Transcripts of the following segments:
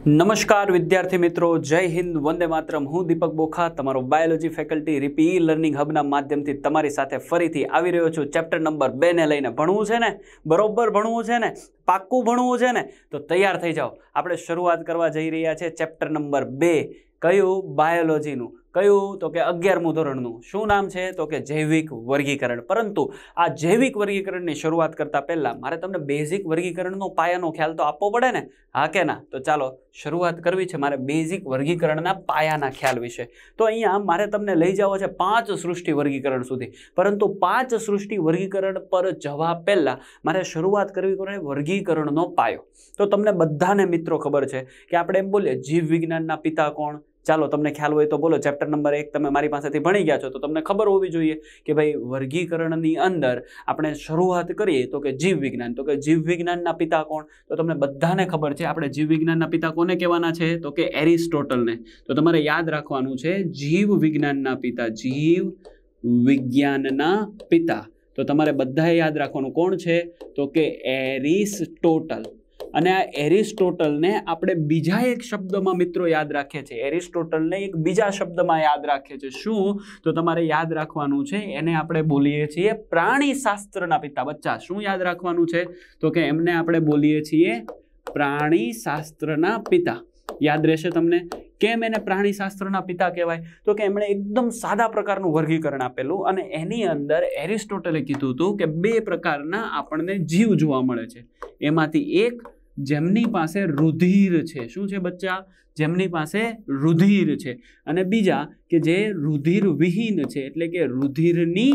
નમસ્કાર વિદ્યાર્થી મિત્રો, જય હિન્દ, વંદે માતરમ। હું દીપક બોખા, તમારો બાયોલોજી ફેકલ્ટી રીપી લર્નિંગ હબના માધ્યમથી તમારી સાથે ફરીથી આવી રહ્યો છું। ચેપ્ટર નંબર 2 ને લઈને ભણવું છે ને, બરોબર ભણવું છે ને, પાક્કું ભણવું છે ને, તો તૈયાર થઈ જાઓ। આપણે શરૂઆત કરવા જઈ રહ્યા છે ચેપ્ટર નંબર 2। કયું? બાયોલોજીનું। કયું? તો કે 11મું ધોરણનું। શું નામ છે? તો કે જૈવિક વર્ગીકરણ। પરંતુ આ જૈવિક વર્ગીકરણની શરૂઆત કરતા પહેલા મારે તમને બેઝિક વર્ગીકરણનો પાયાનો ખ્યાલ તો આપવો પડે ને, હા કે ના? તો ચાલો શરૂઆત કરવી છે મારે બેઝિક વર્ગીકરણના પાયાના ખ્યાલ વિશે। તો અહીંયા મારે તમને લઈ જવો છે 5 સૃષ્ટિ વર્ગીકરણ સુધી। પરંતુ 5 સૃષ્ટિ વર્ગીકરણ પર જવા પહેલા મારે શરૂઆત કરવી પડે વર્ગીકરણનો પાયો। તો તમને બધાને મિત્રો ખબર છે કે આપણે એમ બોલીએ જીવ વિજ્ઞાનના પિતા કોણ? ચાલો તમને ખ્યાલ હોય તો બોલો। ચેપ્ટર નંબર 1 તમે મારી પાસેથી ભણી ગયા છો તો તમને ખબર હોવી જોઈએ કે ભાઈ વર્ગીકરણની અંદર આપણે શરૂઆત કરીએ તો કે જીવ વિજ્ઞાન। તો કે જીવ વિજ્ઞાનના પિતા કોણ? તો તમને બધાને ખબર છે આપણે જીવ વિજ્ઞાનના પિતા કોને કહેવાના છે? તો કે એરિસ્ટોટલને। તો તમારે યાદ રાખવાનું છે જીવ વિજ્ઞાનના પિતા, જીવ વિજ્ઞાનના પિતા। તો તમારે બધાએ યાદ રાખવાનું કોણ છે? તો કે એરિસ્ટોટલ। અને આ એરિસ્ટોટલને આપણે બીજા એક શબ્દમાં મિત્રો યાદ રાખીએ છીએ। એરિસ્ટોટલને એક બીજા શબ્દમાં યાદ રાખીએ છીએ। શું? તો તમારે યાદ રાખવાનું છે એને આપણે બોલીએ છીએ પ્રાણીશાસ્ત્રના પિતા। બચ્ચા શું યાદ રાખવાનું છે? તો કે એમને આપણે બોલીએ છીએ પ્રાણીશાસ્ત્રના પિતા। યાદ રહેશે તમને? કેમ એને પ્રાણીશાસ્ત્રના પિતા કહેવાય? તો કે એમણે એકદમ સાદા પ્રકારનું વર્ગીકરણ આપેલું અને એની અંદર એરિસ્ટોટલે કીધું હતું કે 2 પ્રકારના આપણને જીવ જોવા મળે છે। એમાંથી એક જેમની પાસે રુધિર છે। શું છે બચ્ચા? જેમની પાસે રુધિર છે। અને બીજા કે જે રુધિર વિહીન છે, એટલે કે રુધિરની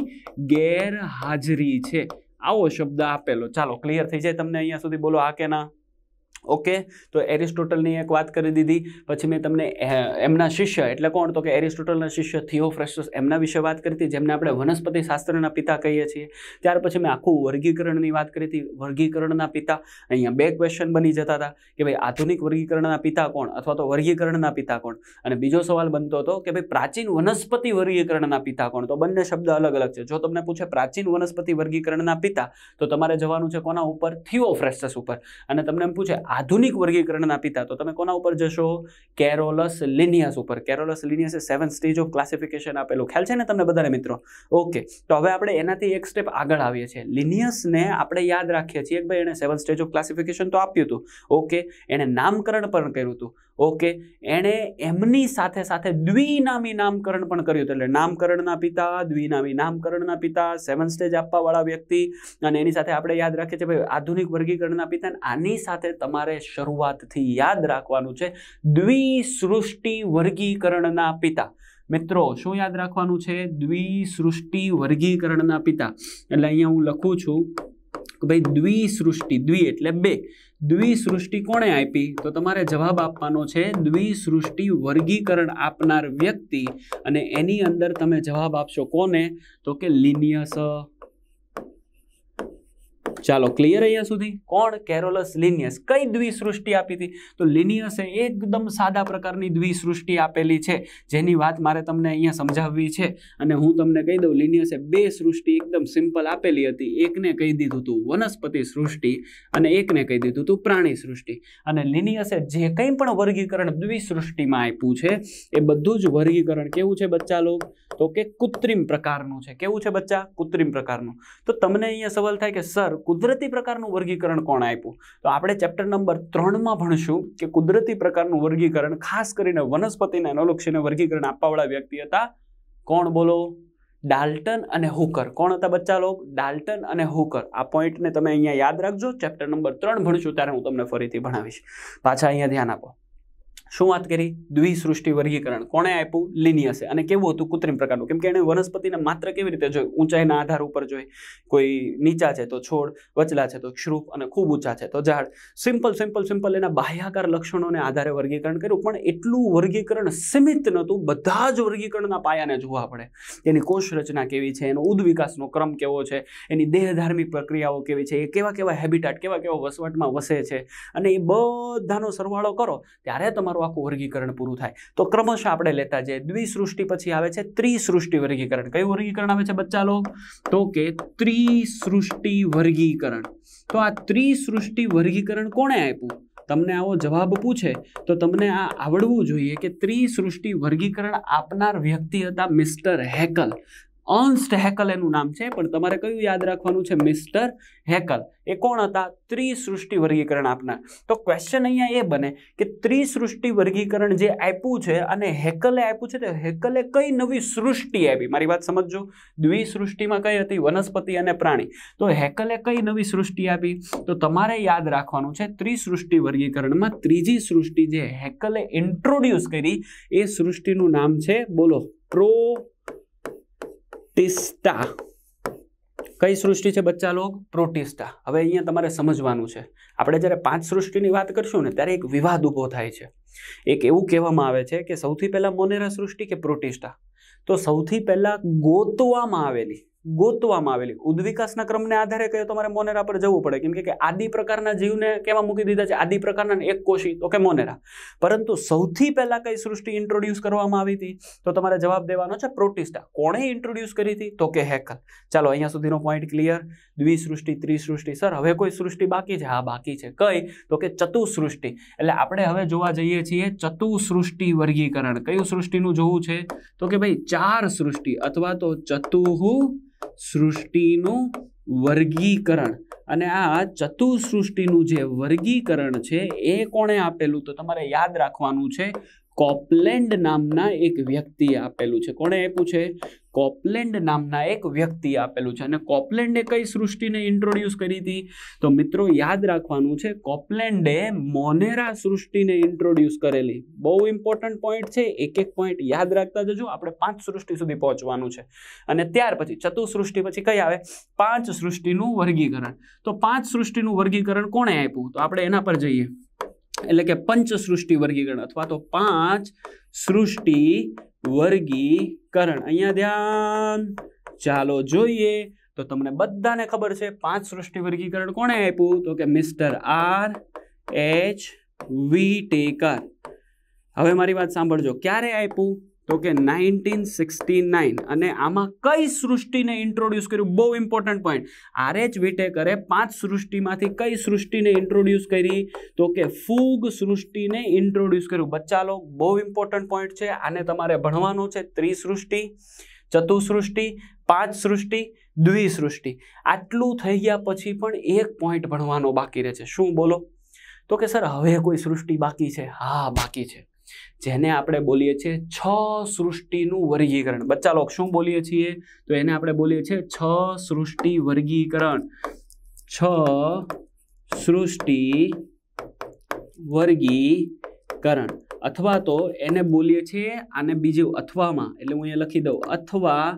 ગેરહાજરી છે। આવો શબ્દ આપેલો। ચાલો ક્લિયર થઈ જાય તમને અહીંયા સુધી? બોલો હા કે ના? ઓકે, તો એરિસ્ટોટલની એક વાત કરી દીધી। પછી મેં તમને એમના શિષ્ય એટલે કોણ? તો કે એરિસ્ટોટલના શિષ્ય થિયોફ્રેસ્ટસ, એમના વિશે વાત કરી હતી, જેમને આપણે વનસ્પતિ શાસ્ત્રના પિતા કહીએ છીએ। ત્યાર પછી મેં આખું વર્ગીકરણની વાત કરી હતી, વર્ગીકરણના પિતા। અહીંયા 2 ક્વેશ્ચન બની જતા હતા કે ભાઈ આધુનિક વર્ગીકરણના પિતા કોણ અથવા તો વર્ગીકરણના પિતા કોણ? અને બીજો સવાલ બનતો હતો કે ભાઈ પ્રાચીન વનસ્પતિ વર્ગીકરણના પિતા કોણ? તો બંને શબ્દ અલગ અલગ છે। જો તમને પૂછે પ્રાચીન વનસ્પતિ વર્ગીકરણના પિતા તો તમારે જવાનું છે કોના ઉપર? થિયોફ્રેસ્ટસ ઉપર। અને તમને એમ પૂછે આધુનિક વર્ગીકરણના પિતા તો તમે કોના ઉપર જશો? કેરોલસ લિનિયસ ઉપર। કેરોલસ લિનિયસે 7 સ્ટેજ ઓફ ક્લાસિફિકેશન આપેલું, ખ્યાલ છે ને તમને બધાને મિત્રો? ઓકે, તો હવે આપણે એનાથી એક સ્ટેપ આગળ આવીએ છીએ। લિનિયસને આપણે યાદ રાખીએ છીએ કે ભાઈ એને 7 સ્ટેજ ઓફ ક્લાસિફિકેશન તો આપ્યું હતું, ઓકે, એને નામકરણ પણ કર્યું હતું, ઓકે, એણે એમની સાથે સાથે દ્વિનામી નામકરણ પણ કર્યું હતું। એટલે નામકરણના પિતા, દ્વિનામી નામકરણના પિતા, 7 સ્ટેજ આપવા વાળા વ્યક્તિ, અને એની સાથે આપણે યાદ રાખીએ છીએ ભાઈ આધુનિક વર્ગીકરણના પિતા। આની સાથે તમારે શરૂઆતથી યાદ રાખવાનું છે દ્વિસૃષ્ટિ વર્ગીકરણના પિતા। મિત્રો શું યાદ રાખવાનું છે? દ્વિસૃષ્ટિ વર્ગીકરણના પિતા। એટલે અહીંયા હું લખું છું કે ભાઈ દ્વિસૃષ્ટિ, દ્વિ એટલે 2, દ્વિસૃષ્ટિ કોણે આપી? તો તમારે જવાબ આપવાનો છે દ્વિસૃષ્ટિ વર્ગીકરણ આપનાર વ્યક્તિ, અને એની અંદર તમે જવાબ આપશો કોને? તો કે લિનિયસ। ચાલો ક્લિયર અહીંયા સુધી? કોણ? Carolus Linnaeus. કઈ દ્વિસૃષ્ટિ આપી હતી? તો લિનિયસે એકદમ સાદા પ્રકારની દ્વિસૃષ્ટિ આપેલી છે, જેની વાત મારે તમને અહીંયા સમજાવવી છે। અને હું તમને કહી દઉં, લિનિયસે 2 સૃષ્ટિ એકદમ સિમ્પલ આપેલી હતી। એકને કહી દીધું હતું વનસ્પતિ સૃષ્ટિ અને એકને કહી દીધું હતું પ્રાણી સૃષ્ટિ। અને લિનિયસે જે કંઈ પણ વર્ગીકરણ દ્વિસૃષ્ટિમાં આપ્યું છે એ બધું જ વર્ગીકરણ કેવું છે બચ્ચા લોગ? તો કે કૃત્રિમ પ્રકારનું છે। કેવું છે બચ્ચા? કૃત્રિમ પ્રકારનું। તો તમને અહીંયા સવાલ થાય કે સર કુદરતી પ્રકારનું વર્ગીકરણ કોણ આપ્યું? તો આપણે ચેપ્ટર નંબર 3માં ભણશું કે કુદરતી પ્રકારનું વર્ગીકરણ ખાસ કરીને વનસ્પતિને અનુલક્ષીને વર્ગીકરણ આપવાવાળા વ્યક્તિ હતા કોણ? બોલો? ડાલ્ટન અને હુકર। કોણ હતા બચ્ચા લોગ? ડાલ્ટન અને હુકર। આ પોઈન્ટને તમે અહીંયા યાદ રાખજો। ચેપ્ટર નંબર 3 ભણશું ત્યારે હું તમને ફરીથી ભણાવીશ। પાછા અહીંયા ધ્યાન આપો। શું વાત કરી? દ્વિસૃષ્ટિ વર્ગીકરણ કોણે આપ્યું? લિનિયસે। અને કેવું હતું? કૃત્રિમ પ્રકારનું। કેમ કે એને વનસ્પતિને માત્ર કેવી રીતે જોઈ? ઊંચાઈના આધાર ઉપર જોઈ। કોઈ નીચા છે તો છોડ, વચલા છે તો ક્ષૃપ, અને ખૂબ ઊંચા છે તો ઝાડ। સિમ્પલ એના બાહ્યાકાર લક્ષણોને આધારે વર્ગીકરણ કર્યું। પણ એટલું વર્ગીકરણ સીમિત નહોતું, બધા જ વર્ગીકરણના પાયાને જોવા પડે। એની કોષ રચના કેવી છે, એનો ઉદ્વિકાસનો ક્રમ કેવો છે, એની દેહધાર્મિક પ્રક્રિયાઓ કેવી છે, એ કેવા હેબિટાટ, કેવા વસવાટમાં વસે છે, અને એ બધાનો સરવાળો કરો ત્યારે તમારું આખું વર્ગીકરણ પૂરું થાય। તો ક્રમશઃ આપણે લેતા જઈએ। દ્વિસૃષ્ટિ પછી આવે છે ત્રિસૃષ્ટિ વર્ગીકરણ। કયું વર્ગીકરણ આવે છે બચ્ચા લોગ? તો કે ત્રિસૃષ્ટિ વર્ગીકરણ। તો આ ત્રિસૃષ્ટિ વર્ગીકરણ કોણે આપ્યું? તમને આવો જવાબ પૂછે તો તમને આ આવડવું જોઈએ કે ત્રિસૃષ્ટિ વર્ગીકરણ આપનાર વ્યક્તિ હતા મિસ્ટર હેકલ. અર્ન્સ્ટ હેકલ એનું નામ છે, પણ તમારે કયું યાદ રાખવાનું છે? Mister Haeckel. એ કોણ હતા? ત્રિસૃષ્ટિ વર્ગીકરણ આપનાર. તો ક્વેશ્ચન અહીંયા એ બને કે ત્રિસૃષ્ટિ વર્ગીકરણ જે આપ્યું છે અને હેકલે આપ્યું છે, તો હેકલે કઈ નવી સૃષ્ટિ આપી? મારી વાત સમજજો. દ્વિસૃષ્ટિમાં કઈ હતી? વનસ્પતિ અને પ્રાણી. તો હેકલે કઈ નવી સૃષ્ટિ આપી? તો તમારે યાદ રાખવાનું છે ત્રિસૃષ્ટિ વર્ગીકરણમાં ત્રીજી સૃષ્ટિ જે હેકલે ઇન્ટ્રોડ્યુસ કરી એ સૃષ્ટિનું નામ છે, બોલો, પ્રોટિસ્ટા. કઈ સૃષ્ટિ છે બચ્ચા લોગ? પ્રોટિસ્ટા. હવે અહીંયા તમારે સમજવાનું છે, આપણે જ્યારે 5 સૃષ્ટિની વાત કરશું ને ત્યારે એક વિવાદ ઊભો થાય છે. એક એવું કહેવામાં આવે છે કે સૌથી પહેલા મોનેરા સૃષ્ટિ કે પ્રોટિસ્ટા? તો સૌથી પહેલા ગોતવામાં આવેલી ઉદ્વિકાસના ક્રમને આધારે કહે તમારે મોનેરા પર જવું પડે, કેમ કે આદિ પ્રકારના જીવને કેવા મૂકી દીધા છે? આદિ પ્રકારના એક કોષી, તો કે મોનેરા. પરંતુ સૌથી પહેલા કઈ સૃષ્ટિ ઇન્ટ્રોડ્યુસ કરવામાં આવી હતી? તો તમારે જવાબ દેવાનો છે પ્રોટિસ્ટા. કોણે ઇન્ટ્રોડ્યુસ કરી હતી? તો કે હેકલ. ચાલો અહીંયા સુધીનો પોઈન્ટ ક્લિયર. દ્વિસૃષ્ટિ, ત્રિસૃષ્ટિ. સર હવે કોઈ સૃષ્ટિ બાકી છે? હા બાકી છે. કઈ? તો કે ચતુસૃષ્ટિ. એટલે આપણે હવે જોવા જઈએ છીએ ચતુસૃષ્ટિ વર્ગીકરણ. કયું સૃષ્ટિનું જોવું છે? તો કે ભાઈ 4 સૃષ્ટિ અથવા તો સૃષ્ટિનું વર્ગીકરણ. અને આ ચતુસૃષ્ટિનું જે વર્ગીકરણ છે એ કોણે આપેલું? તો તમારે યાદ રાખવાનું છે કોપલેન્ડ નામના એક વ્યક્તિએ આપેલું છે. કોણે આપ્યું છે? કોપલેન્ડ નામના એક વ્યક્તિએ આપેલું છે. અને કોપલેન્ડે કઈ સૃષ્ટિને ઇન્ટ્રોડ્યુસ કરી હતી? તો મિત્રો યાદ રાખવાનું છે કોપલેન્ડે મોનેરા સૃષ્ટિને ઇન્ટ્રોડ્યુસ કરેલી. બહુ ઇમ્પોર્ટન્ટ પોઈન્ટ છે, એક એક પોઈન્ટ યાદ રાખતા જજો. આપણે 5 સૃષ્ટિ સુધી પહોંચવાનું છે અને ત્યાર પછી ચતુસૃષ્ટિ પછી કઈ આવે? 5 સૃષ્ટિનું વર્ગીકરણ. તો 5 સૃષ્ટિનું વર્ગીકરણ કોણે આપ્યું? તો આપણે એના પર જઈએ, એટલે કે પંચસૃષ્ટિ વર્ગીકરણ અથવા તો 5 સૃષ્ટિ વર્ગીકરણ. અહીંયા ધ્યાન. ચાલો જોઈએ. તો તમને બધાને ખબર છે 5 સૃષ્ટિ વર્ગીકરણ કોણે આપ્યું? તો કે મિસ્ટર R.H. વિટેકર. હવે મારી વાત સાંભળજો. ક્યારે આપ્યું? તો કે 1969. અને આમાં કઈ સૃષ્ટિને ઇન્ટ્રોડ્યુસ કર્યું? બહુ ઇમ્પોર્ટન્ટ પોઈન્ટ. R.H. વિટેકરે 5 સૃષ્ટિમાંથી કઈ સૃષ્ટિને ઇન્ટ્રોડ્યુસ કરી? તો કે ફૂગ સૃષ્ટિને ઇન્ટ્રોડ્યુસ કર્યું. બચ્ચા લોકો બહુ ઇમ્પોર્ટન્ટ પોઈન્ટ છે, આને તમારે ભણવાનો છે. ત્રિસૃષ્ટિ, ચતુસૃષ્ટિ, 5 સૃષ્ટિ, દ્વિસૃષ્ટિ. આટલું થઈ ગયા પછી પણ એક પોઈન્ટ ભણવાનો બાકી રહે છે. શું બોલો? તો કે સર હવે કોઈ સૃષ્ટિ બાકી છે? હા બાકી છે, જેને આપણે બોલીએ છીએ 6 સૃષ્ટિનું વર્ગીકરણ. બચ્ચા લોકો શું બોલીએ છીએ? તો એને આપણે બોલીએ છીએ 6 સૃષ્ટિ વર્ગીકરણ. 6 સૃષ્ટિ વર્ગીકરણ અથવા તો એને બોલીએ છીએ, આને બીજું અથવામાં, એટલે હું અહીંયા લખી દઉં, અથવા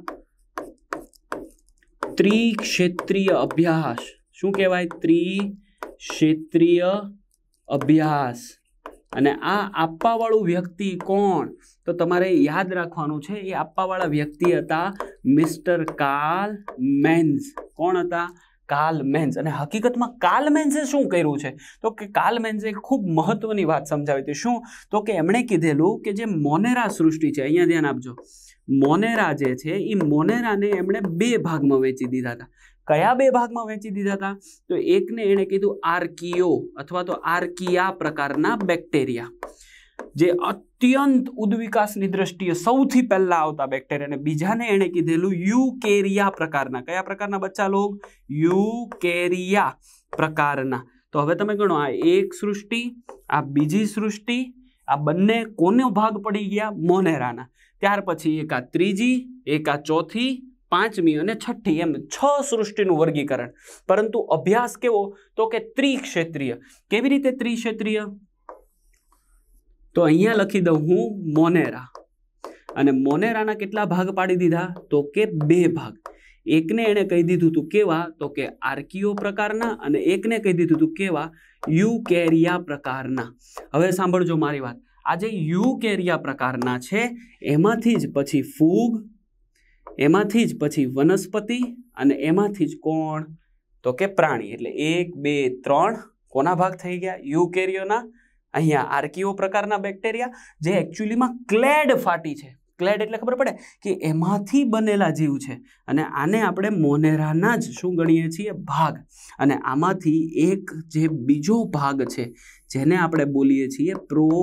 ત્રિક્ષેત્રીય અભ્યાસ. શું કહેવાય? ત્રિક્ષેત્રીય અભ્યાસ. અને આ આપવાવાળું વ્યક્તિ કોણ? તો તમારે યાદ રાખવાનું છે એ આપવાવાળા વ્યક્તિ હતા મિસ્ટર કાર્લ મેન્ઝ. કોણ હતા? Karl Menz. અને હકીકતમાં કાર્લ મેન્ઝે શું કર્યું છે? તો કે કાર્લ મેન્ઝે ખૂબ મહત્વની વાત સમજાવી હતી. શું? તો કે એમણે કીધેલું કે જે મોનેરા સૃષ્ટિ છે, અહીંયા ધ્યાન આપજો, મોનેરા જે છે એ મોનેરાને એમણે 2 ભાગમાં વહેંચી દીધા હતા. કયા 2 ભાગમાં વહેંચી દીધા હતા? તો એકને એણે કીધું આર્કિયો અથવા તો આર્કિયા પ્રકારના બેક્ટેરિયા, જે અત્યંત ઉદ્વિકાસની દ્રષ્ટિએ સૌથી પહેલા આવતા બેક્ટેરિયા. અને બીજાને એણે કીધેલું યુકેરિયા પ્રકારના. કયા પ્રકારના બચ્ચા લોગ? યુકેરિયા પ્રકારના. તો હવે તમે ગણો, આ એક સૃષ્ટિ, આ બીજી સૃષ્ટિ, આ બંને કોનો ભાગ પડી ગયા? મોનેરાના. ત્યાર પછી એક આ ત્રીજી, એક આ ચોથી, 5મી અને 6ઠ્ઠી, એમ 6 સૃષ્ટિનું વર્ગીકરણ. પરંતુ અભ્યાસ કેવો? તો કે ત્રિક્ષેત્રીય. કેવી રીતે ત્રિક્ષેત્રીય? તો અહીંયા લખી દઉં હું મોનેરા. અને મોનેરાના કેટલા ભાગ પાડી દીધા? તો કે 2 ભાગ. એકને એણે કહી દીધું હતું કેવા? તો કે આર્કિયો પ્રકારના, અને એકને કહી દીધું હતું કેવા? યુકેરિયા પ્રકારના. હવે સાંભળજો મારી વાત. આ જે યુકેરિયા પ્રકારના છે એમાંથી જ પછી ફૂગ, એમાંથી જ પછી વનસ્પતિ, અને એમાંથી જ કોણ? તો કે પ્રાણી. એટલે 1, 2, 3 કોના ભાગ થઈ ગયા? યુકેરિયોના. અહીંયા આર્કિયો પ્રકારના બેક્ટેરિયા જે એકચ્યુઅલીમાં ક્લેડ ફાટી છે. ક્લેડ એટલે ખબર પડે કે એમાંથી બનેલા જીવ છે અને આને આપણે મોનેરાના જ શું ગણીએ છીએ ભાગ અને આમાંથી એક જે બીજો ભાગ છે જેને આપણે બોલીએ છીએ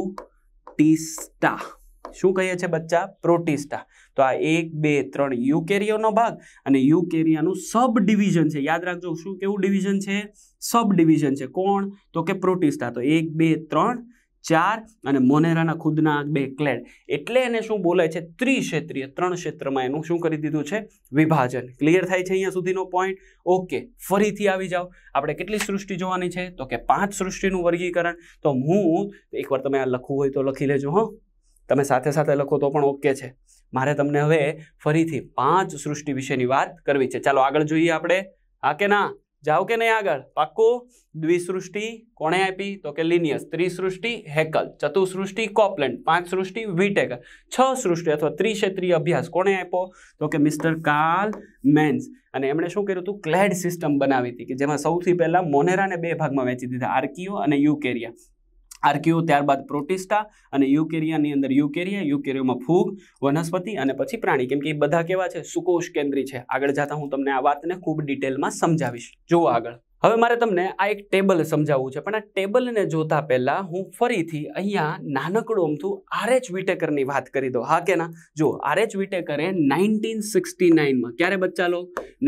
પ્રોટિસ્ટા શું કહીએ છીએ બચ્ચા પ્રોટિસ્ટા તો આ 1 2 3 યુકેરિયાનો ભાગ અને યુકેરિયાનું સબ ડિવિઝન છે યાદ રાખજો શું કેવું ડિવિઝન છે સબ ડિવિઝન છે કોણ તો કે પ્રોટિસ્ટા તો 1 2 3 4 અને મોનેરાના ખુદના 2 ક્લેડ એટલે એને શું બોલાય છે ત્રિક્ષેત્રીય 3 ક્ષેત્રમાં એનું શું કરી દીધું છે વિભાજન ક્લિયર થાય છે અહીંયા સુધીનો પોઈન્ટ ઓકે ફરીથી આવી જાઓ આપણે કેટલી સૃષ્ટિ જોવાની છે તો કે 5 સૃષ્ટિનું વર્ગીકરણ તો હું એકવાર તમે આ લખવું હોય તો લખી લેજો હો તમે સાથે સાથે લખો તો પણ ઓકે છે મારે તમને હવે ફરીથી 5 સૃષ્ટિ વિશેની વાત કરવી છે ચાલો આગળ જોઈએ આપણે હા કે ના જાઓ કે નહીં આગળ પાક્કું દ્વિસૃષ્ટિ કોણે આપી તો કે લિનિયસ ત્રિસૃષ્ટિ હેકલ ચતુસૃષ્ટિ કોપલેન્ડ 5 સૃષ્ટિ વિટેકર 6 સૃષ્ટિ અથવા ત્રિક્ષેત્રીય અભ્યાસ કોણે આપ્યો તો કે મિસ્ટર કાર્લ મેન્સ અને એમણે શું કર્યું હતું ક્લેડ સિસ્ટમ બનાવી હતી કે જેમાં સૌથી પહેલા મોનેરાને 2 ભાગમાં વહેંચી દીધા આર્કિયો અને યુકેરિયા આર્કિયો ત્યારબાદ પ્રોટિસ્ટા અને યુકેરિયાની અંદર યુકેરિયામાં ફૂગ વનસ્પતિ અને પછી પ્રાણી કેમ કે એ બધા કેવા છે સુકોષ કેન્દ્રી છે આગળ જતા હું તમને આ વાતને ખૂબ ડિટેલમાં સમજાવીશ જુઓ આગળ હવે મારે તમને આ એક ટેબલ સમજાવવું છે પણ આ ટેબલને જોતા પહેલા હું ફરીથી અહીંયા નાનકડું અમથું આરએચ વિટેકરની વાત કરી દઉં હા કે ના જો આરએચ વિટેકરે 1969માં ક્યારે બચ્ચા લો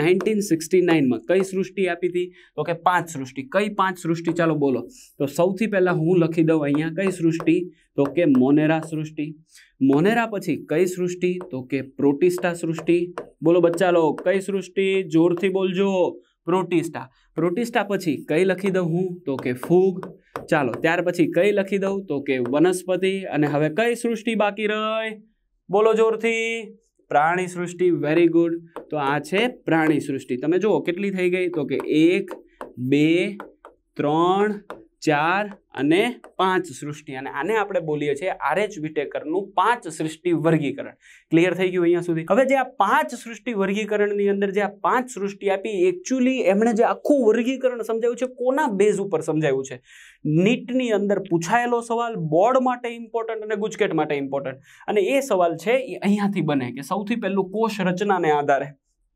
1969માં કઈ સૃષ્ટિ આપી હતી તો કે 5 સૃષ્ટિ કઈ 5 સૃષ્ટિ ચાલો બોલો તો સૌથી પહેલા હું લખી દઉં અહીંયા કઈ સૃષ્ટિ તો કે મોનેરા સૃષ્ટિ મોનેરા પછી કઈ સૃષ્ટિ તો કે પ્રોટિસ્ટા સૃષ્ટિ બોલો બચ્ચા લો કઈ સૃષ્ટિ જોરથી બોલજો પ્રોટિસ્ટા પછી કઈ લખી દઉં હું તો કે ફૂગ ચાલો ત્યાર પછી કઈ લખી દઉં તો કે વનસ્પતિ અને હવે કઈ સૃષ્ટિ બાકી રહી બોલો જોરથી પ્રાણી સૃષ્ટિ વેરી ગુડ તો આ છે પ્રાણી સૃષ્ટિ તમે જુઓ કેટલી થઈ ગઈ તો કે 1 2 3 4 અને 5 સૃષ્ટિ અને આને આપણે બોલીએ છીએ આરએચ વિટેકરનું 5 સૃષ્ટિ વર્ગીકરણ ક્લિયર થઈ ગયું અહીંયા સુધી હવે જે આ 5 સૃષ્ટિ વર્ગીકરણની અંદર જે આ 5 સૃષ્ટિ આપી એકચ્યુઅલી એમણે જે આખું વર્ગીકરણ સમજાવ્યું છે કોના બેઝ ઉપર સમજાવ્યું છે નીટની અંદર પૂછાયેલો સવાલ બોર્ડ માટે ઇમ્પોર્ટન્ટ અને ગુજકેટ માટે ઇમ્પોર્ટન્ટ અને એ સવાલ છે એ અહીંયાથી બને કે સૌથી પહેલું કોષ રચનાને આધારે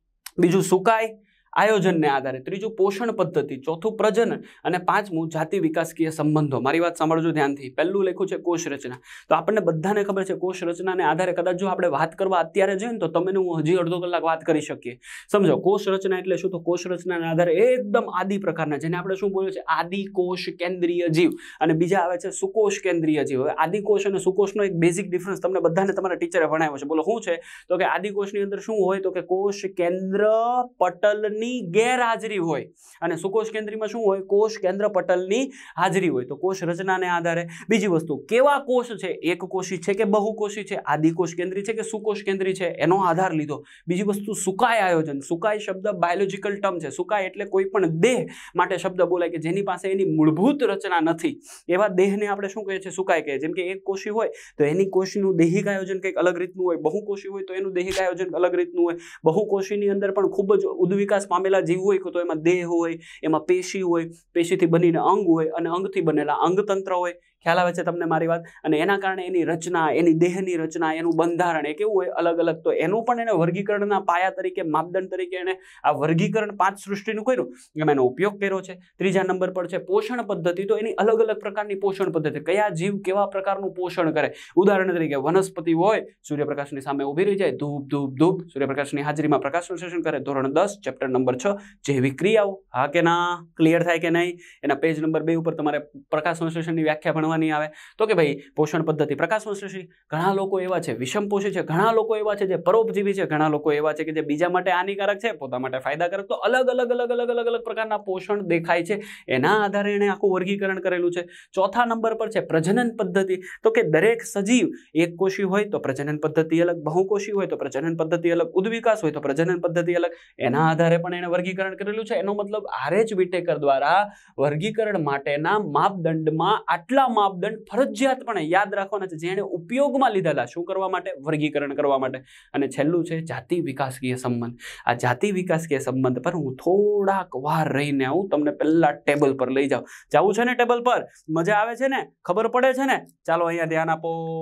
બીજું સુકાય આયોજનને આધારે ત્રીજું પોષણ પદ્ધતિ ચોથું પ્રજનન અને પાંચમું જાતિ વિકાસકીય સંબંધો મારી વાત સાંભળજો ધ્યાનથી પહેલું લખ્યું છે કોષ રચના તો આપણને બધાને ખબર છે કોષ રચનાને આધારે કદાચ જો આપણે વાત કરવા અત્યારે જઈએ ને તો તમે હું હજી અડધો કલાક વાત કરી શકીએ સમજો કોષ રચના એટલે શું તો કોષ રચનાના આધારે એકદમ આદિ પ્રકારના જેને આપણે શું બોલ્યું છે આદિ કોષ કેન્દ્રીય જીવ અને બીજા આવે છે સુકોષ કેન્દ્રીય જીવ હવે આદિ કોષ અને સુકોષનો એક બેઝિક ડિફરન્સ તમને બધાને તમારા ટીચરે ભણાવ્યો છે બોલો શું છે તો કે આદિ કોષની અંદર શું હોય તો કે કોષ કેન્દ્ર પટલની ગેરહાજરી હોય અને સુકોષ કેન્દ્રીમાં શું હોય કોષ કેન્દ્ર પટલની હાજરી હોય તો કોષ રચનાને આધારે બીજી વસ્તુ કેવા કોષ છે એક કોષી છે કે બહુકોષી છે આદિ કોષ કેન્દ્રી છે કે સુકોષ કેન્દ્રી છે એનો આધાર લીધો બીજી વસ્તુ સુકાય આયોજન સુકાય શબ્દ બાયોલોજીકલ ટર્મ છે સુકાય એટલે કોઈ પણ દેહ માટે શબ્દ બોલાય કે જેની પાસે એની મૂળભૂત રચના નથી એવા દેહને આપણે શું કહીએ છીએ સુકાય કહીએ જેમ કે એક કોષી હોય તો એની કોષનું દૈહિક આયોજન કંઈક અલગ રીતનું હોય બહુકોષી હોય તો એનું દૈહિક આયોજન અલગ રીતનું હોય બહુકોષીની અંદર પણ ખૂબ જ ઉદ્વિકાસ પામેલા જીવ હોય તો એમાં દેહ હોય એમાં પેશી હોય પેશીથી બનીને અંગ હોય અને અંગથી બનેલા અંગતંત્ર હોય ખ્યાલ આવે છે તમને મારી વાત અને એના કારણે એની રચના એની દેહની રચના એનું બંધારણ એ કેવું હોય અલગ અલગ તો એનું પણ એને વર્ગીકરણના પાયા તરીકે માપદંડ તરીકે એને આ વર્ગીકરણ 5 સૃષ્ટિનું કર્યું એમાં એનો ઉપયોગ કર્યો છે ત્રીજા નંબર પર છે પોષણ પદ્ધતિ તો એની અલગ અલગ પ્રકારની પોષણ પદ્ધતિ કયા જીવ કેવા પ્રકારનું પોષણ કરે ઉદાહરણ તરીકે વનસ્પતિ હોય સૂર્યપ્રકાશની સામે ઊભી રહી જાય ધૂપ ધૂપ ધૂપ સૂર્યપ્રકાશની હાજરીમાં પ્રકાશ સંશ્લેષણ કરે ધોરણ 10 ચેપ્ટર નંબર 6 જૈવિક ક્રિયાઓ હા કે ના ક્લિયર થાય કે નહીં એના પેજ નંબર 2 ઉપર તમારે પ્રકાશ સંશ્લેષણની વ્યાખ્યા ભણવાની આવે તો કે ભાઈ પોષણ પદ્ધતિ પ્રકાશ સંશ્લેષી ઘણા લોકો એવા છે વિષમપોષી છે ઘણા લોકો એવા છે જે પરોપજીવી છે ઘણા લોકો એવા છે કે જે બીજા માટે હાનિકારક છે પોતા માટે ફાયદાકારક તો અલગ અલગ અલગ અલગ અલગ અલગ પ્રકારના પોષણ દેખાય છે એના આધારે એણે આખું વર્ગીકરણ કરેલું છે ચોથા નંબર પર છે પ્રજનન પદ્ધતિ તો કે દરેક સજીવ એક કોષી હોય તો પ્રજનન પદ્ધતિ અલગ બહુકોષી હોય તો પ્રજનન પદ્ધતિ અલગ ઉદ્વિકાસ હોય તો પ્રજનન પદ્ધતિ અલગ એના આધારે પણ એને વર્ગીકરણ કરેલું છે એનો મતલબ આરએચ વિટેકર દ્વારા વર્ગીકરણ માટેના માપદંડમાં આટલા માપદંડ ફરજિયાતપણે યાદ રાખવાના છે જેને ઉપયોગમાં લીધેલા શું કરવા માટે વર્ગીકરણ કરવા માટે અને છેલ્લું છે જાતિ વિકાસકીય સંબંધ આ જાતિ વિકાસકીય સંબંધ પર હું થોડાક વાર રહીને આવું તમને પહેલા ટેબલ પર લઈ જાઉં જવું છે ને ટેબલ પર મજા આવે છે ને ખબર પડે છે ને ચાલો અહીંયા ધ્યાન આપો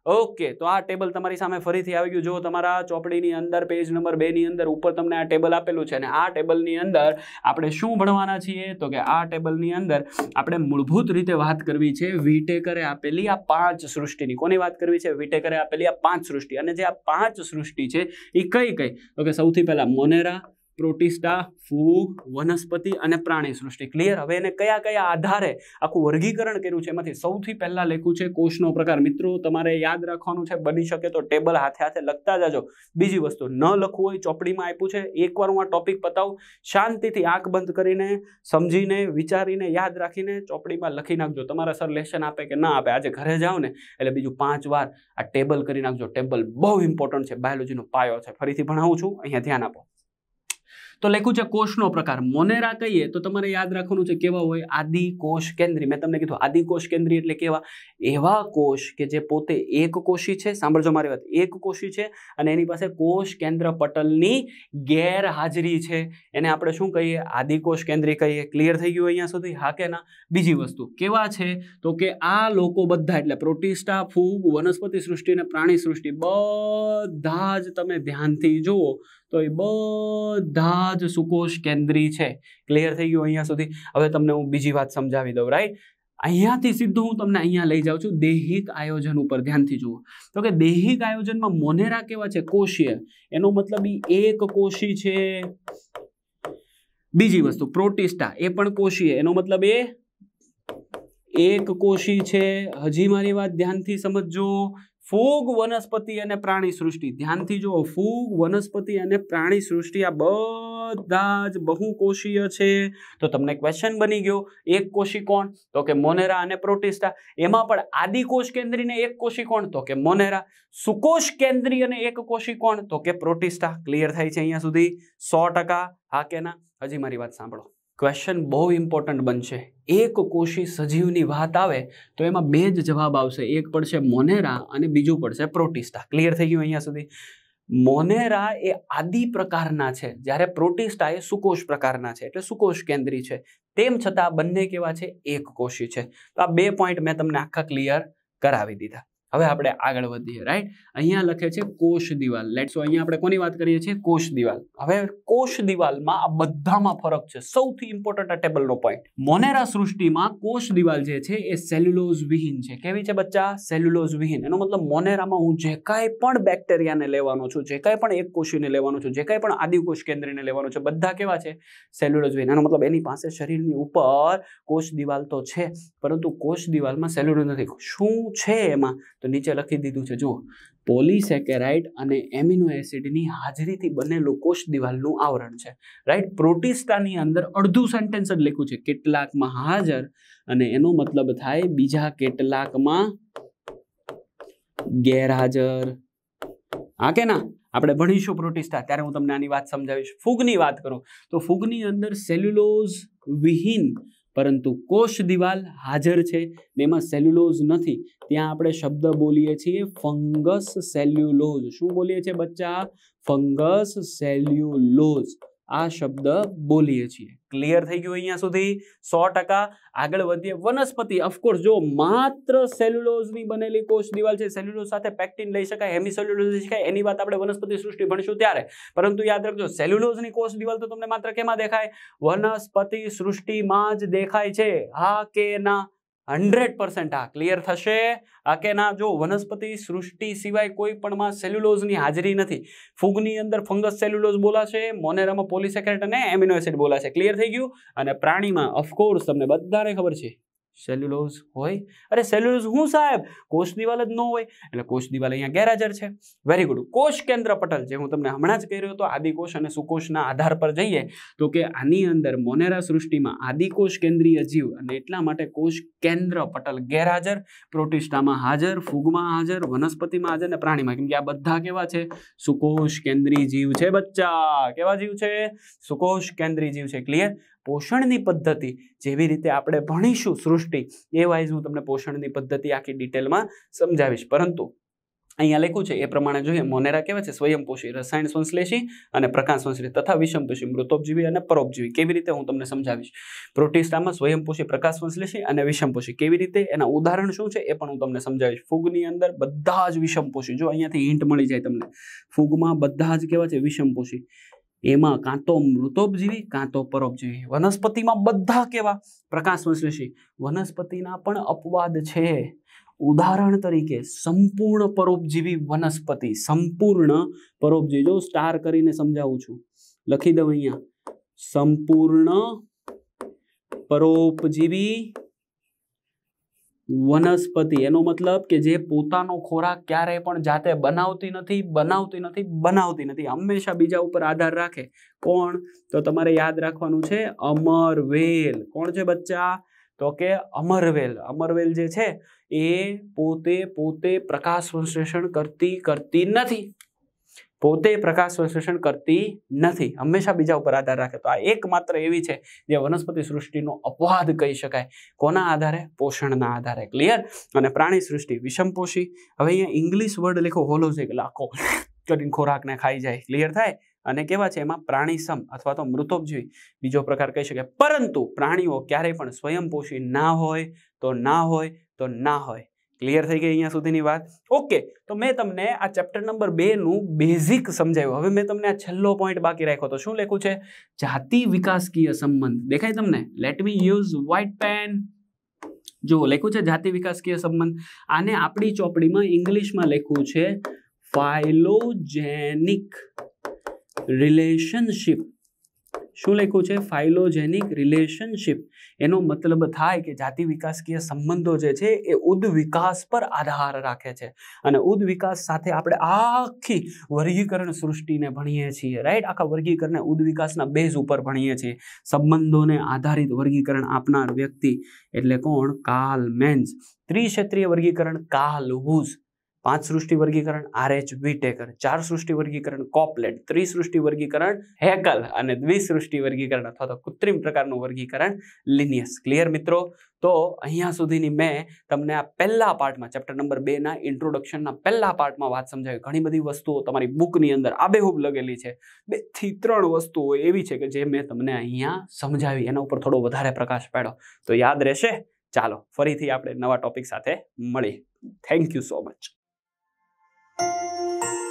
ઓકે, તો આ ટેબલ તમારી સામે ફરીથી આવી ગયું. જો તમારા ચોપડીની અંદર પેજ નંબર 2 ની અંદર ઉપર તમને આ ટેબલ આપેલું છે, અને આ ટેબલની અંદર આપણે શું ભણવાના છીએ તો કે આ ટેબલની અંદર આપણે મૂળભૂત રીતે વાત કરવી છે વિટેકરે આપેલી આ 5 સૃષ્ટિની. કોની વાત કરવી છે? વિટેકરે આપેલી આ 5 સૃષ્ટિ. અને જે આ 5 સૃષ્ટિ છે એ કઈ કઈ તો કે સૌથી પહેલા મોનેરા, પ્રોટિસ્ટા, ફૂગ, વનસ્પતિ અને પ્રાણી સૃષ્ટિ. ક્લિયર? હવે એને કયા કયા આધારે આખું વર્ગીકરણ કર્યું છે એમાંથી સૌથી પહેલા લખ્યું છે કોષનો પ્રકાર. મિત્રો તમારે યાદ રાખવાનું છે, બની શકે તો ટેબલ હાથે હાથે લખતા જાજો. બીજી વસ્તુ ન લખવું હોય, ચોપડીમાં આપ્યું છે, એકવાર હું આ ટોપિક પતાવું, શાંતિથી આંખ બંધ કરીને સમજીને વિચારીને યાદ રાખીને ચોપડીમાં લખી નાખજો. તમારા સર લેશન આપે કે ના આપે, આજે ઘરે જાઓ ને એટલે બીજું 5 વાર આ ટેબલ કરી નાખજો. ટેબલ બહુ ઇમ્પોર્ટન્ટ છે, બાયોલોજીનો પાયો છે. ફરીથી ભણાવું છું, અહીંયા ધ્યાન આપો. તો લખ્યું છે કોષનો પ્રકાર. મોનેરા કહીએ તો તમારે યાદ રાખવાનું છે કેવા હોય? આદિ કોષ કેન્દ્રી. મેં તમને કીધું આદિ કોષ કેન્દ્રી એટલે કેવા? એવા કોષ કે જે પોતે એક કોષી છે. સાંભળજો મારી વાત, એક કોષી છે અને એની પાસે કોષ કેન્દ્ર પટલની ગેરહાજરી છે. એને આપણે શું કહીએ? આદિ કોષ કેન્દ્રી કહીએ. ક્લિયર થઈ ગયું અહીંયા સુધી? હા કે ના? બીજી વસ્તુ કેવા છે તો કે આ લોકો બધા એટલે પ્રોટિસ્ટા, ફૂગ, વનસ્પતિ સૃષ્ટિ અને પ્રાણી સૃષ્ટિ બધા જ તમે ધ્યાનથી જુઓ તો એ બધા જ સુકોષ કેન્દ્રી છે. ક્લિયર થઈ ગયું અહીંયા સુધી? હવે તમને હું બીજી વાત સમજાવી દઉં. રાઈટ? અહીંયાથી સીધું હું તમને અહીંયા લઈ જાઉં છું દૈહિક આયોજન ઉપર. ધ્યાનથી જુઓ તો કે દૈહિક આયોજનમાં મોનેરા કેવા છે? કોષીય. એનો મતલબ એક કોષી છે. બીજી વસ્તુ પ્રોટિસ્ટા, એ પણ કોષીય. એનો મતલબ એ એક કોષી છે. હજી મારી વાત ધ્યાનથી સમજજો. ફૂગ, વનસ્પતિ અને પ્રાણી સૃષ્ટિ. ધ્યાનથી જુઓ, ફૂગ, વનસ્પતિ અને પ્રાણી સૃષ્ટિ આ બધા જ બહુકોષીય છે. તો તમને ક્વેશ્ચન બની ગયો, એક કોષી કોણ? તો કે મોનેરા અને પ્રોટિસ્ટા. એમાં પણ આદિ કોષ કેન્દ્રી ને એક કોષી કોણ? તો કે મોનેરા. સુકોષ કેન્દ્રી અને એક કોષી કોણ? તો કે પ્રોટિસ્ટા. ક્લિયર થાય છે અહીંયા સુધી? 100%. હા કે ના? હજી મારી વાત સાંભળો. ક્વેશ્ચન બહુ ઇમ્પોર્ટન્ટ બનશે. એક કોષી સજીવની વાત આવે તો એમાં 2 જ જવાબ આવશે. એક પડશે મોનેરા અને બીજું પડશે પ્રોટિસ્ટા. ક્લિયર થઈ ગયું અહીંયા સુધી? મોનેરા એ આદિ પ્રકારના છે, જ્યારે પ્રોટિસ્ટા એ સુકોષ પ્રકારના છે, એટલે સુકોષ કેન્દ્રી છે. તેમ છતાં બંને કેવા છે? એક કોષી છે. તો આ 2 પોઈન્ટ મેં તમને આખા ક્લિયર કરાવી દીધા. હવે આપણે આગળ વધીએ. રાઈટ? અહીંયા લખે છે કોષ દિવાલ. લેટ્સ સો અહીંયા આપણે કોની વાત કરીએ છીએ? કોષ દિવાલ. હવે કોષ દિવાલમાં આ બધામાં ફરક છે. સૌથી ઇમ્પોર્ટન્ટ આ ટેબલનો પોઈન્ટ. મોનેરા સૃષ્ટિમાં કોષ દિવાલ જે છે એ સેલ્યુલોઝ વિહીન છે. કેવી છે બચ્ચા? સેલ્યુલોઝ વિહીન. એનો મતલબ મોનેરામાં હું જે કાંઈ પણ બેક્ટેરિયાને લેવાનો છું, જે કાંઈ પણ એક કોષીને લેવાનો છું, જે કાંઈ પણ આદિકોષ કેન્દ્રીને લેવાનો છું, બધા કેવા છે? સેલ્યુલોઝ વિહીન. એનો મતલબ એની પાસે શરીરની ઉપર કોષ દિવાલ તો છે, પરંતુ કોષ દિવાલમાં સેલ્યુલોઝ નથી. શું છે એમાં? તો નીચે લખી દીધું છે, જુઓ, પોલીસેકેરાઇડ અને એમિનો એસિડની હાજરીથી બનેલું કોષ દિવાલનું આવરણ છે. રાઈટ? પ્રોટિસ્ટાની અંદર અડધું સેન્ટેન્સ જ લખ્યું છે કેટલાકમાં હાજર, અને એનો મતલબ થાય બીજા કેટલાકમાં ગેરહાજર. હા કે ના? આપણે ભણીશું પ્રોટિસ્ટા ત્યારે હું તમને આની વાત સમજાવીશ. ફૂગની વાત કરું તો ફૂગની અંદર સેલ્યુલોઝ વિહીન પરંતુ કોષ દિવાલ હાજર છે ને એમાં સેલ્યુલોઝ નથી. ત્યાં આપણે શબ્દ બોલીએ છીએ ફંગસ સેલ્યુલોઝ. શું બોલીએ છીએ બચ્ચા? Fungus cellulose. આ શબ્દ બોલીએ છીએ. ક્લિયર થઈ ગયું અહીંયા સુધી? 100%. આગળ વધીએ. વનસ્પતિ. ઓફકોર્સ જો માત્ર સેલ્યુલોઝની બનેલી કોષ દિવાલ છે, સેલ્યુલોઝ સાથે પેક્ટિન લઈ શકાય, હેમિસેલ્યુલોઝ લઈ શકાય, એની વાત આપણે વનસ્પતિ સૃષ્ટિ ભણીશું ત્યારે. પરંતુ યાદ રાખજો, સેલ્યુલોઝની કોષ દિવાલ તો તમને માત્ર કેમાં દેખાય? વનસ્પતિ સૃષ્ટિમાં જ દેખાય છે. હા કે ના? 100% હા. ક્લિયર થશે? હા કે ના? જો વનસ્પતિ સૃષ્ટિ સિવાય કોઈ પણમાં સેલ્યુલોઝની હાજરી નથી. ફૂગની અંદર ફંગસ સેલ્યુલોઝ બોલાશે, મોનેરામાં પોલિસેકેરાઇડ અને એમિનો એસિડ બોલાશે. ક્લિયર થઈ ગયું? અને પ્રાણીમાં ઓફકોર્સ તમને બધાને ખબર છે સેલ્યુલોઝ હોય. અરે સેલ્યુલોઝ હું સાહેબ? કોષ દિવાલ જ ન હોય, એટલે કોષ દિવાલ અહીંયા ગેરહાજર છે. Very good. કોષ કેન્દ્ર પટલ, જે હું તમને હમણાં જ કહી રહ્યો હતો, આદિકોષ અને સુકોષના આધાર પર જઈએ તો કે આની અંદર મોનેરા સૃષ્ટિમાં આદિકોષ કેન્દ્રીય જીવ અને એટલા માટે કોષ કેન્દ્ર પટલ ગેરહાજર, પ્રોટિસ્ટામાં હાજર, ફૂગમાં હાજર, વનસ્પતિમાં હાજર અને પ્રાણીમાં. કેમ કે આ બધા કેવા છે? સુકોષ કેન્દ્રીય જીવ છે બચ્ચા. કેવા જીવ છે? સુકોષ કેન્દ્રીય જીવ છે. ક્લિયર? પોષણની પદ્ધતિ જેવી રીતે આપણે ભણીશું સૃષ્ટિ એ વાઇઝ હું તમને પોષણની પદ્ધતિ આખી ડિટેલમાં સમજાવીશ. પરંતુ અહીંયા લખ્યું છે એ પ્રમાણે જોઈએ મોનેરા કેવા છે સ્વયંપોષી રસાયણ સંશ્લેષી અને પ્રકાશ સંશ્લેષી તથા વિષમપોષી મૃતોપજીવી અને પરોપજીવી. કેવી રીતે હું તમને સમજાવીશ. પ્રોટિસ્ટામાં સ્વયંપોષી પ્રકાશ સંશ્લેષી અને વિષમપોષી કેવી રીતે એના ઉદાહરણ શું છે એ પણ હું તમને સમજાવીશ. ફૂગની અંદર બધા જ વિષમપોષી, જો અહીંયાથી હિન્ટ મળી જાય તમને, ફૂગમાં બધા જ કેવા છે વિષમપોષી, એમાં કાં તો મૃતોપજીવી કાં તો પરોપજીવી. વનસ્પતિમાં બધા કેવા પ્રકાશ સંશ્લેષી. વનસ્પતિના પણ અપવાદ છે. ઉદાહરણ તરીકે સંપૂર્ણ પરોપજીવી વનસ્પતિ, સંપૂર્ણ પરોપજીવી, જો સ્ટાર કરીને સમજાવું છું, લખી દઉં અહીંયા, સંપૂર્ણ પરોપજીવી વનસ્પતિ. એનો મતલબ કે જે પોતાનો ખોરાક ક્યારેય પણ જાતે બનાવતી નથી, હંમેશા બીજા ઉપર આધાર રાખે. કોણ? તો તમારે યાદ રાખવાનું છે અમરવેલ. કોણ છે બચ્ચા? તો કે અમરવેલ. અમરવેલ જે છે એ પોતે પ્રકાશ સંશ્લેષણ કરતી નથી. પોતે પ્રકાશ સંશ્લેષણ કરતી નથી, હંમેશા બીજા ઉપર આધાર રાખે. તો આ એકમાત્ર એવી છે જે વનસ્પતિ સૃષ્ટિનો અપવાદ કહી શકાય. કોના આધારે? પોષણના આધારે. ક્લિયર? અને પ્રાણી સૃષ્ટિ વિષમપોષી. હવે અહીંયા ઇંગ્લિશ વર્ડ લખો હોલોઝિક, લાખો કરીને ખોરાકને ખાઈ જાય. ક્લિયર થાય? અને કેવા છે એમાં પ્રાણીસમ અથવા તો મૃતોપજીવી બીજો પ્રકાર કહી શકાય. પરંતુ પ્રાણીઓ ક્યારેય પણ સ્વયંપોષી ના હોય. ક્લિયર થઈ ગઈ અહીંયા સુધીની વાત? ઓકે, તો મેં તમને આ ચેપ્ટર નંબર 2 નું બેઝિક સમજાવ્યું. હવે મેં તમને આ છેલ્લો પોઈન્ટ બાકી રાખ્યો. તો શું લખ્યું છે? જાતિ વિકાસકીય સંબંધ. દેખાય તમને? Let me use white pen. જો લખ્યું છે જાતિ વિકાસકીય સંબંધ. આને આપણી ચોપડીમાં ઇંગ્લિશમાં લખ્યું છે ફાઇલોજેનિક રિલેશનશિપ. શું લખ્યું છે? Phylogenetic relationship. એનો મતલબ થાય કે જાતિ વિકાસકીય સંબંધો જે છે એ ઉદ્વિકાસ પર આધાર રાખે છે. અને ઉદ્વિકાસ સાથે આપણે આખી વર્ગીકરણ સૃષ્ટિને ભણીએ છીએ, રાઈટ? આખા વર્ગીકરણને ઉદ્વિકાસના બેઝ ઉપર ભણીએ છીએ. સંબંધોને આધારિત વર્ગીકરણ આપનાર વ્યક્તિ એટલે કોણ? કાર્લ મેન્ઝ. ત્રિક્ષેત્રીય વર્ગીકરણ કાર્લ વુઝ. 5 સૃષ્ટિ વર્ગીકરણ RH વિટેકર, 4 સૃષ્ટિ વર્ગીકરણ કોપલેટ, ત્રિસૃષ્ટિ વર્ગીકરણ હેકલ અને દ્વિસૃષ્ટિ વર્ગીકરણ અથવા તો કૃત્રિમ પ્રકારનું વર્ગીકરણ લિનિયસ. ક્લિયર મિત્રો? તો અહીંયા સુધીની મેં તમને આ પહેલા પાર્ટમાં ચેપ્ટર નંબર 2 ના ઇન્ટ્રોડક્શનના પહેલા પાર્ટમાં વાત સમજાવી. ઘણી બધી વસ્તુઓ તમારી બુકની અંદર આબેહૂબ લગેલી છે. 2 થી 3 વસ્તુઓ એવી છે કે જે મેં તમને અહીંયા સમજાવી, એના ઉપર થોડો વધારે પ્રકાશ પાડ્યો તો યાદ રહેશે. ચાલો ફરીથી આપણે નવા ટોપિક સાથે મળીએ. Thank you so much.